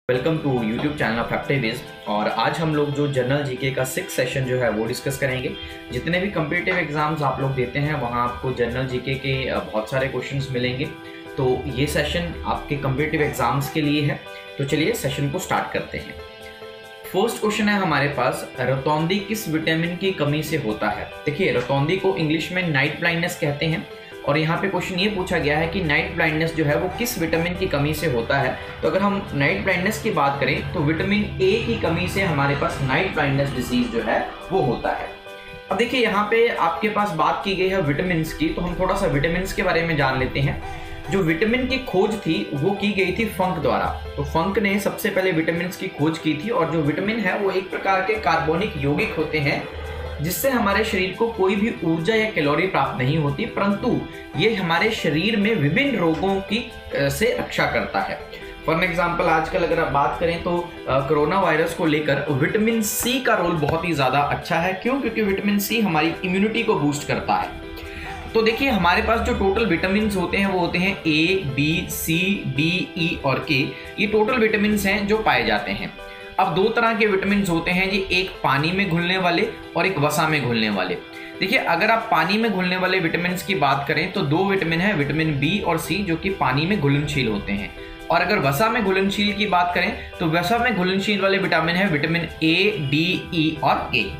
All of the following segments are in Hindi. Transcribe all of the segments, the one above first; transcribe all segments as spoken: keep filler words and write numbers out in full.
Welcome to YouTube channel of Factivis. और आज हम लोग जो जनरल जीके का सिक्स सेशन जो है वो डिस्कस करेंगे। जितने भी कम्पिटिटिव एग्जाम्स आप लोग देते हैं वहाँ आपको जनरल जीके के बहुत सारे क्वेश्चंस मिलेंगे, तो ये सेशन आपके कम्पिटिटिव एग्जाम्स के लिए है। तो चलिए सेशन को स्टार्ट करते हैं। फर्स्ट क्वेश्चन है हमारे पास, रतौंधी किस विटामिन की कमी से होता है। देखिए, रतौंधी को इंग्लिश में नाइट ब्लाइंडनेस कहते हैं और यहाँ पे क्वेश्चन ये पूछा गया है कि नाइट ब्लाइंडनेस जो है वो किस विटामिन की कमी से होता है। तो अगर हम नाइट ब्लाइंडनेस की बात करें तो विटामिन ए की कमी से हमारे पास नाइट ब्लाइंडनेस डिजीज जो है वो होता है। अब देखिए, यहाँ पे आपके पास बात की गई है विटामिन की, तो हम थोड़ा सा विटामिन के बारे में जान लेते हैं। जो विटामिन की खोज थी वो की गई थी फंक द्वारा। तो फंक ने सबसे पहले विटामिन की खोज की थी। और जो विटामिन है वो एक प्रकार के कार्बनिक यौगिक होते हैं जिससे हमारे शरीर को कोई भी ऊर्जा या कैलोरी प्राप्त नहीं होती, परंतु ये हमारे शरीर में विभिन्न रोगों की से रक्षा करता है। फॉर एग्जाम्पल, आजकल अगर आप बात करें तो कोरोना वायरस को लेकर विटामिन सी का रोल बहुत ही ज्यादा अच्छा है। क्यों? क्योंकि विटामिन सी हमारी इम्यूनिटी को बूस्ट करता है। तो देखिए, हमारे पास जो टोटल विटामिन होते हैं वो होते हैं ए, बी, सी, डी, ई और के। ये टोटल विटामिन हैं जो पाए जाते हैं। अब दो तरह के विटामिन होते हैं जी, एक पानी में घुलने वाले और एक वसा में घुलने वाले। देखिए, अगर आप पानी में घुलने वाले विटामिन की बात करें तो दो विटामिन है, विटामिन बी और सी, जो कि पानी में घुलनशील होते हैं। और अगर वसा में घुलनशील की बात करें तो वसा में घुलनशील वाले विटामिन है विटामिन ए, डी, ई और के।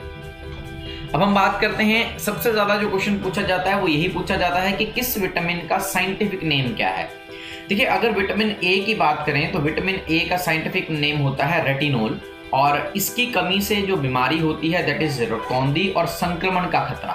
अब हम बात करते हैं, सबसे ज्यादा जो क्वेश्चन पूछा जाता है वो यही पूछा जाता है कि किस विटामिन का साइंटिफिक नेम क्या है। देखिए, अगर विटामिन ए की बात करें तो विटामिन ए का साइंटिफिक नेम होता है रेटिनोल। और इसकी कमी से जो बीमारी होती है दैट इज रतौंधी और संक्रमण का खतरा।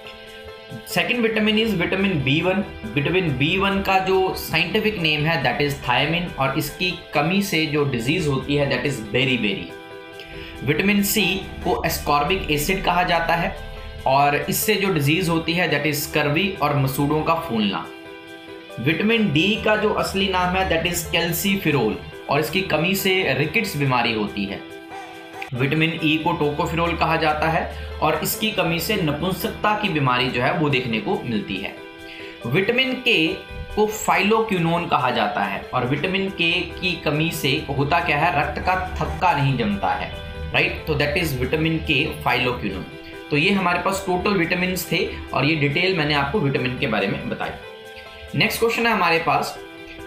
Second vitamin is vitamin B one. Vitamin B one का जो साइंटिफिक नेम है दैट इज थायमिन और इसकी कमी से जो डिजीज होती है that is beriberi. Vitamin C को एस्कॉर्बिक एसिड कहा जाता है और इससे जो डिजीज होती है दैट इज स्कर्वी और मसूड़ों का फूलना। विटामिन डी का जो असली नाम है दैट इज कैल्सीफिरोल और इसकी कमी से रिकेट्स बीमारी होती है। विटामिन ई को टोकोफिरोल कहा जाता है और इसकी कमी से नपुंसकता की बीमारी जो है वो देखने को मिलती है। विटामिन के को फाइलोक्विनोन कहा जाता है और विटामिन के की कमी से होता क्या है, रक्त का थक्का नहीं जमता है, राइट। तो that is vitamin K phylloquinone. तो ये हमारे पास टोटल विटामिन थे और ये डिटेल मैंने आपको विटामिन के बारे में बताई। नेक्स्ट क्वेश्चन है हमारे पास,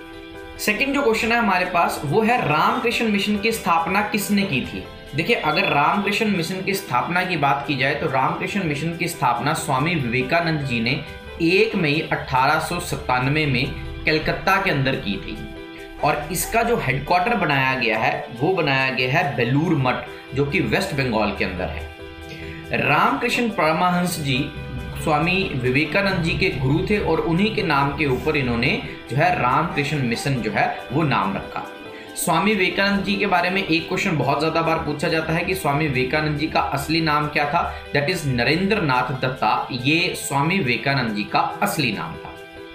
सेकंड जो क्वेश्चन है हमारे पास वो है, रामकृष्ण मिशन की स्थापना किसने की थी। देखिए, अगर रामकृष्ण मिशन की स्थापना की बात की जाए तो रामकृष्ण मिशन की स्थापना स्वामी विवेकानंद जी ने एक मई अठारह सौ सत्तानवे में कलकत्ता के अंदर की थी। और इसका जो हेडक्वार्टर बनाया गया है वो बनाया गया है बेलूर मठ, जो कि वेस्ट बंगाल के अंदर है। रामकृष्ण परमहंस जी स्वामी विवेकानंद जी के गुरु थे और उन्हीं के नाम के ऊपर इन्होंने जो है रामकृष्ण मिशन जो है वो नाम रखा। स्वामी विवेकानंद जी के बारे में एक क्वेश्चन बहुत ज्यादा बार पूछा जाता है कि स्वामी विवेकानंद जी का असली नाम क्या था। That is Narendra Nath Datta. ये स्वामी विवेकानंद जी का असली नाम था।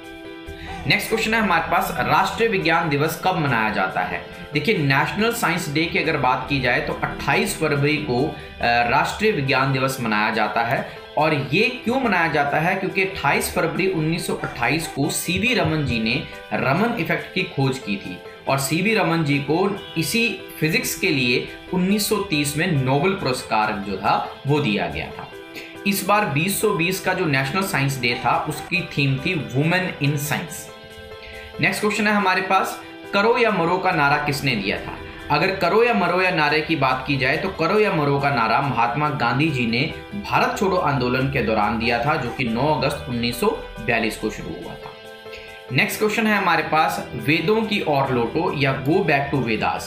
नेक्स्ट क्वेश्चन है हमारे पास, राष्ट्रीय विज्ञान दिवस कब मनाया जाता है। देखिए, नेशनल साइंस डे की अगर बात की जाए तो अट्ठाईस फरवरी को राष्ट्रीय विज्ञान दिवस मनाया जाता है। और ये क्यों मनाया जाता है? क्योंकि अट्ठाईस फरवरी उन्नीस सौ अट्ठाईस को सीवी रमन जी ने रमन इफेक्ट की खोज की थी और सीवी रमन जी को इसी फिजिक्स के लिए उन्नीस सौ तीस में नोबेल पुरस्कार जो था वो दिया गया था। इस बार बीस सौ बीस का जो नेशनल साइंस डे था उसकी थीम थी women in science. Next question है हमारे पास, करो या मरो का नारा किसने दिया था। अगर करो या मरो या नारे की बात की जाए तो करो या मरो का नारा महात्मा गांधी जी ने भारत छोड़ो आंदोलन के दौरान दिया था, जो कि नौ अगस्त उन्नीस सौ बयालीस को शुरू हुआ था। नेक्स्ट क्वेश्चन है हमारे पास, वेदों की ओर लौटो या गो बैक टू वेदास।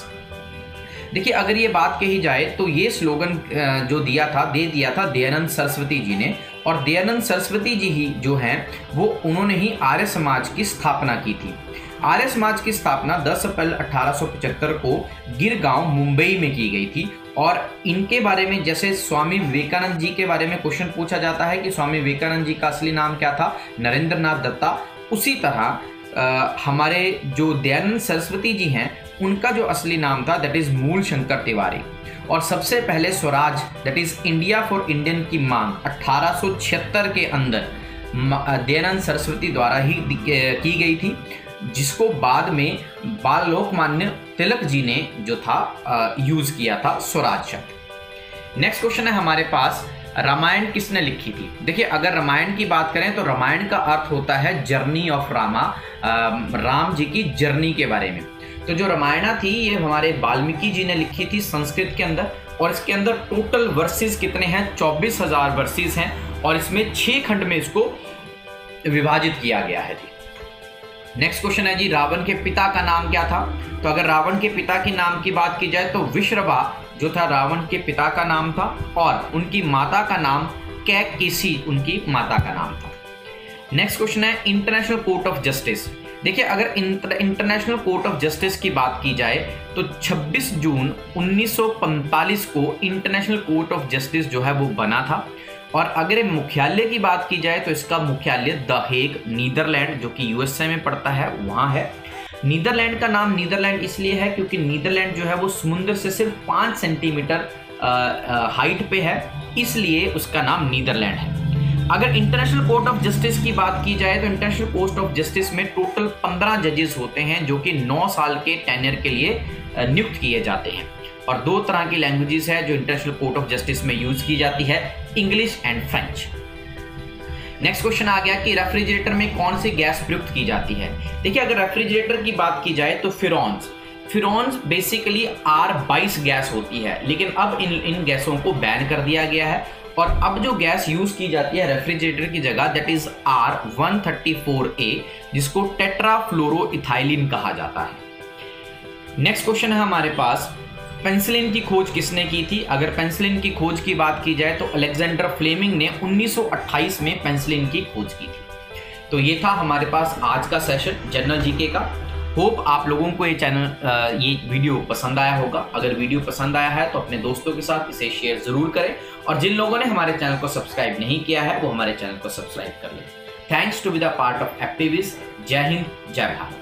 देखिए, अगर ये बात कही जाए तो ये स्लोगन जो दिया था दे दिया था दयानंद सरस्वती जी ने। और दयानंद सरस्वती जी ही जो हैं वो उन्होंने ही आर्य समाज की स्थापना की थी। आर्य समाज की स्थापना दस अप्रैल अठारह सौ पचहत्तर को गिर गांव मुंबई में की गई थी। और इनके बारे में, जैसे स्वामी विवेकानंद जी के बारे में क्वेश्चन पूछा जाता है कि स्वामी विवेकानंद जी का असली नाम क्या था, नरेंद्र नाथ दत्ता, उसी तरह आ, हमारे जो दयानंद सरस्वती जी हैं उनका जो असली नाम था दैट इज मूल शंकर तिवारी। और सबसे पहले Swaraj that is India for Indian की मांग अठारह सौ छिहत्तर के अंदर दयानंद सरस्वती द्वारा ही की गई थी। जिसको बाद में बाल लोकमान्य तिलक जी ने जो था यूज किया था स्वराज शब्द। नेक्स्ट क्वेश्चन है हमारे पास, रामायण किसने लिखी थी? देखिए, अगर रामायण की बात करें तो रामायण का अर्थ होता है जर्नी ऑफ रामा, राम जी की जर्नी के बारे में। तो जो रामायण थी ये हमारे वाल्मीकि जी ने लिखी थी संस्कृत के अंदर, और इसके अंदर टोटल वर्सेस कितने हैं? चौबीस हजार वर्सेस हैं, और इसमें छह खंड में इसको विभाजित किया गया है जी। नेक्स्ट क्वेश्चन है जी, रावण के पिता का नाम क्या था? तो अगर रावण के पिता के नाम की बात की जाए तो विश्रवा जो था रावण के पिता का नाम था, और उनकी माता का नाम कैकेसी उनकी माता का नाम था। नेक्स्ट क्वेश्चन है, इंटरनेशनल कोर्ट ऑफ जस्टिस। देखिए, अगर इंटरनेशनल कोर्ट ऑफ जस्टिस की बात की जाए तो छब्बीस जून उन्नीस सौ पैंतालीस को इंटरनेशनल कोर्ट ऑफ जस्टिस जो है वो बना था। और अगर मुख्यालय की बात की जाए तो इसका मुख्यालय द हेग, नीदरलैंड, जो कि यूएसए में पड़ता है, वहां है। नीदरलैंड का नाम नीदरलैंड इसलिए है क्योंकि नीदरलैंड जो है वो समुद्र से सिर्फ पाँच सेंटीमीटर हाइट पे है, इसलिए उसका नाम नीदरलैंड है। अगर इंटरनेशनल कोर्ट ऑफ जस्टिस की बात की जाए तो इंटरनेशनल कोर्ट ऑफ जस्टिस में टोटल पंद्रह जजेस होते हैं जो कि नौ साल के टेन्योर के लिए नियुक्त किए जाते हैं। और दो तरह की लैंग्वेजेस है जो इंटरनेशनल कोर्ट ऑफ जस्टिस में यूज की जाती है, English and French. Next question आ गया कि रेफ्रिजरेटर में कौन सी गैस प्रयुक्त की जाती है? देखिए, अगर रेफ्रिजरेटर की बात की जाए तो फिरॉन्स फिरॉन्स बेसिकली आर बाईस गैस होती है, लेकिन अब इन इन गैसों को बैन कर दिया गया है, और अब जो गैस यूज की जाती है रेफ्रिजरेटर की जगह that is R one thirty four A, जिसको टेट्राफ्लोरोइथाइलिन कहा जाता है। नेक्स्ट क्वेश्चन है हमारे पास, पेनिसिलिन की खोज किसने की थी? अगर पेनिसिलिन की खोज की बात की जाए तो अलेक्जेंडर फ्लेमिंग ने उन्नीस सौ अट्ठाईस में पेनिसिलिन की खोज की थी। तो ये था हमारे पास आज का सेशन जनरल जीके का। होप आप लोगों को ये चैनल ये वीडियो पसंद आया होगा। अगर वीडियो पसंद आया है तो अपने दोस्तों के साथ इसे शेयर जरूर करें, और जिन लोगों ने हमारे चैनल को सब्सक्राइब नहीं किया है वो हमारे चैनल को सब्सक्राइब कर लें। Thanks to be the part of activist. Jai Hind, जय भारत।